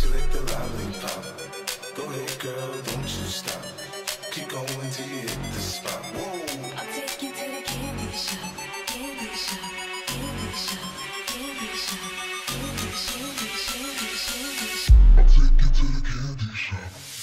you lick the lollipop. Go ahead, girl, don't you stop. Keep going till you hit the spot. Whoa. I'll take you to the candy shop, candy shop, candy shop, candy shop, candy shop, candy shop, candy shop. I'll take you to the candy shop.